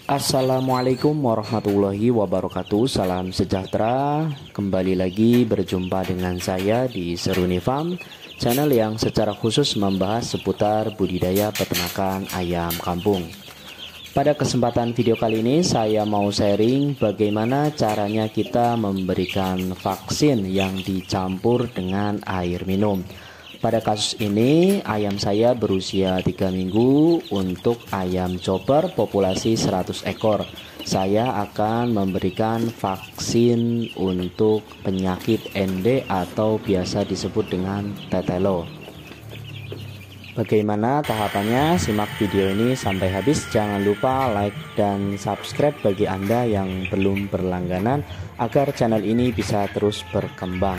Assalamualaikum warahmatullahi wabarakatuh. Salam sejahtera. Kembali lagi berjumpa dengan saya di Seruni Farm, channel yang secara khusus membahas seputar budidaya peternakan ayam kampung. Pada kesempatan video kali ini saya mau sharing bagaimana caranya kita memberikan vaksin yang dicampur dengan air minum. Pada kasus ini ayam saya berusia 3 minggu. Untuk ayam chopper populasi 100 ekor, saya akan memberikan vaksin untuk penyakit ND atau biasa disebut dengan tetelo. Bagaimana tahapannya? Simak video ini sampai habis. Jangan lupa like dan subscribe bagi Anda yang belum berlangganan agar channel ini bisa terus berkembang.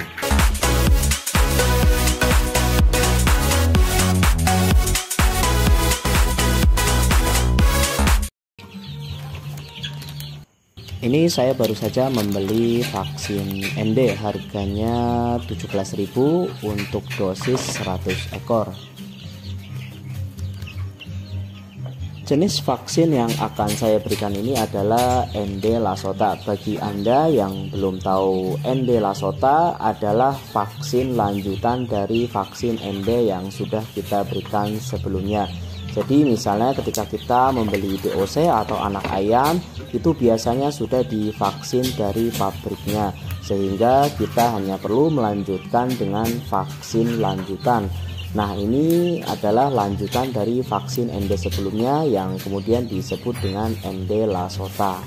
Ini saya baru saja membeli vaksin ND, harganya 17.000 untuk dosis 100 ekor. Jenis vaksin yang akan saya berikan ini adalah ND Lasota. Bagi Anda yang belum tahu, ND Lasota adalah vaksin lanjutan dari vaksin ND yang sudah kita berikan sebelumnya. Jadi misalnya ketika kita membeli DOC atau anak ayam, itu biasanya sudah divaksin dari pabriknya, sehingga kita hanya perlu melanjutkan dengan vaksin lanjutan. Nah, ini adalah lanjutan dari vaksin ND sebelumnya yang kemudian disebut dengan ND Lasota.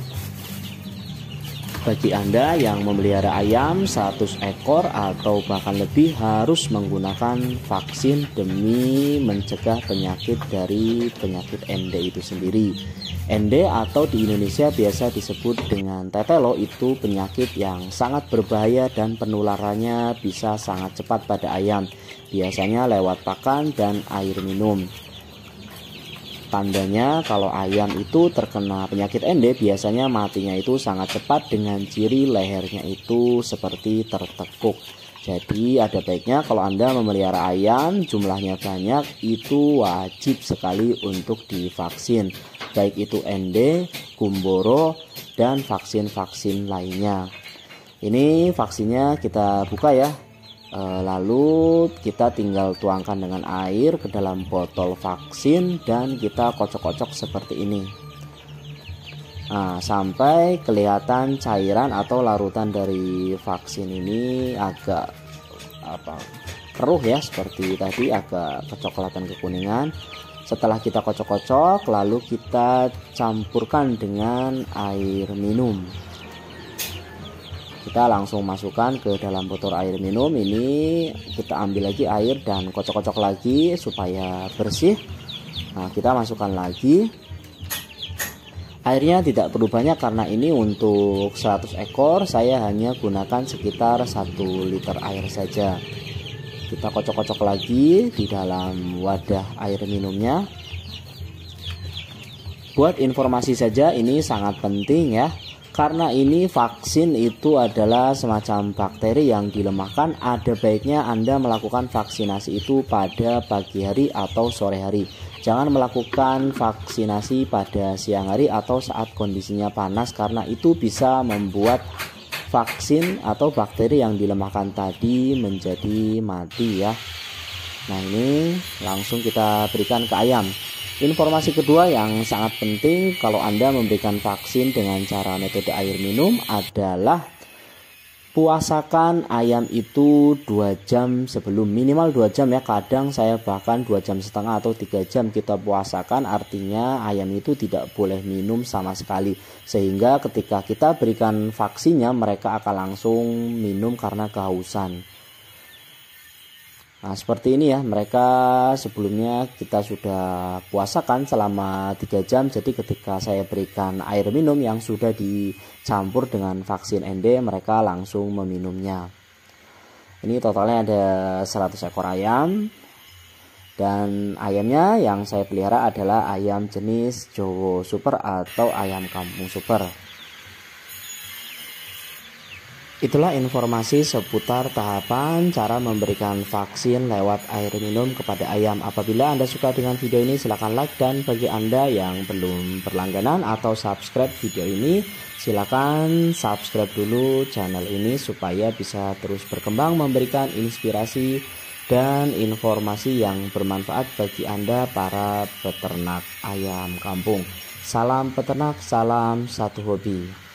Bagi Anda yang memelihara ayam 100 ekor atau bahkan lebih, harus menggunakan vaksin demi mencegah penyakit dari penyakit ND itu sendiri. ND atau di Indonesia biasa disebut dengan tetelo, itu penyakit yang sangat berbahaya dan penularannya bisa sangat cepat pada ayam, biasanya lewat pakan dan air minum. Tandanya kalau ayam itu terkena penyakit ND, biasanya matinya itu sangat cepat dengan ciri lehernya itu seperti tertekuk. Jadi ada baiknya kalau Anda memelihara ayam jumlahnya banyak, itu wajib sekali untuk divaksin, baik itu ND, Gumboro, dan vaksin-vaksin lainnya. Ini vaksinnya kita buka ya. Lalu kita tinggal tuangkan dengan air ke dalam botol vaksin dan kita kocok-kocok seperti ini. Nah, sampai kelihatan cairan atau larutan dari vaksin ini agak keruh ya, seperti tadi agak kecoklatan kekuningan. Setelah kita kocok-kocok, lalu kita campurkan dengan air minum. Kita langsung masukkan ke dalam botol air minum ini, kita ambil lagi air dan kocok-kocok lagi supaya bersih. Nah, kita masukkan lagi. Airnya tidak perlu banyak karena ini untuk 100 ekor saya hanya gunakan sekitar 1 liter air saja. Kita kocok-kocok lagi di dalam wadah air minumnya. Buat informasi saja, ini sangat penting ya, karena ini vaksin itu adalah semacam bakteri yang dilemahkan. Ada baiknya Anda melakukan vaksinasi itu pada pagi hari atau sore hari. Jangan melakukan vaksinasi pada siang hari atau saat kondisinya panas, karena itu bisa membuat vaksin atau bakteri yang dilemahkan tadi menjadi mati ya. Nah, ini langsung kita berikan ke ayam. Informasi kedua yang sangat penting kalau Anda memberikan vaksin dengan cara metode air minum adalah puasakan ayam itu 2 jam sebelum, minimal 2 jam ya. Kadang saya bahkan 2 jam setengah atau 3 jam kita puasakan, artinya ayam itu tidak boleh minum sama sekali, sehingga ketika kita berikan vaksinnya mereka akan langsung minum karena kehausan. Nah, seperti ini ya, mereka sebelumnya kita sudah puasakan selama 3 jam. Jadi ketika saya berikan air minum yang sudah dicampur dengan vaksin ND, mereka langsung meminumnya. Ini totalnya ada 100 ekor ayam. Dan ayamnya yang saya pelihara adalah ayam jenis Jowo Super atau ayam kampung super. Itulah informasi seputar tahapan cara memberikan vaksin lewat air minum kepada ayam. Apabila Anda suka dengan video ini, silakan like, dan bagi Anda yang belum berlangganan atau subscribe video ini, silakan subscribe dulu channel ini supaya bisa terus berkembang memberikan inspirasi dan informasi yang bermanfaat bagi Anda para peternak ayam kampung. Salam peternak, salam satu hobi.